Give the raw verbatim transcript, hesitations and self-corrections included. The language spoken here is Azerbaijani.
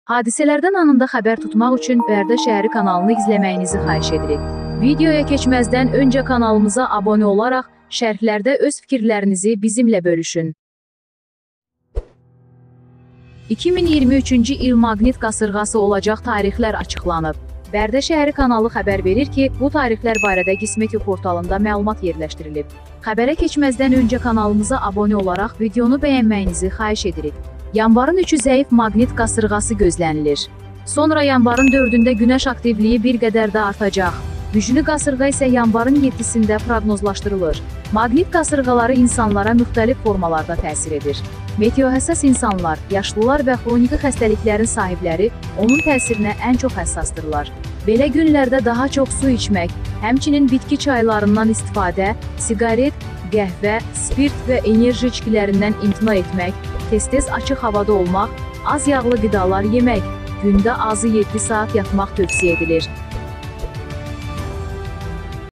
Hadisələrdən anında xəbər tutmaq üçün Bərdə şəhəri kanalını izləməyinizi xahiş edirik. Videoya keçməzdən öncə kanalımıza abunə olaraq şərhlərdə öz fikirlərinizi bizimlə bölüşün. iki min iyirmi üçüncü il maqnit qasırğası olacaq tarixlər açıqlanıb. Bərdə şəhəri kanalı xəbər verir ki, bu tarixlər barədə Qismeti portalında məlumat yerləşdirilib. Xəbərə keçməzdən öncə kanalımıza abunə olaraq videonu bəyənməyinizi xahiş edirik. Yanvarın üçü zəif maqnit qasırğası gözlənilir. Sonra yanvarın dördündə günəş aktivliyi bir qədər də artacaq. Güclü qasırğa isə yanvarın yeddisində proqnozlaşdırılır. Maqnit qasırğaları insanlara müxtəlif formalarda təsir edir. Meteohəssas insanlar, yaşlılar və xroniki xəstəliklərin sahibləri onun təsirinə ən çox həssasdırlar. Belə günlərdə daha çox su içmək, həmçinin bitki çaylarından istifadə, siqaret, qəhvə, spirt və enerji içkilərindən imtina etmək, tez-tez açıq havada olmaq, az yağlı qidalar yemək, gündə azı yeddi saat yatmaq tövsiyə edilir.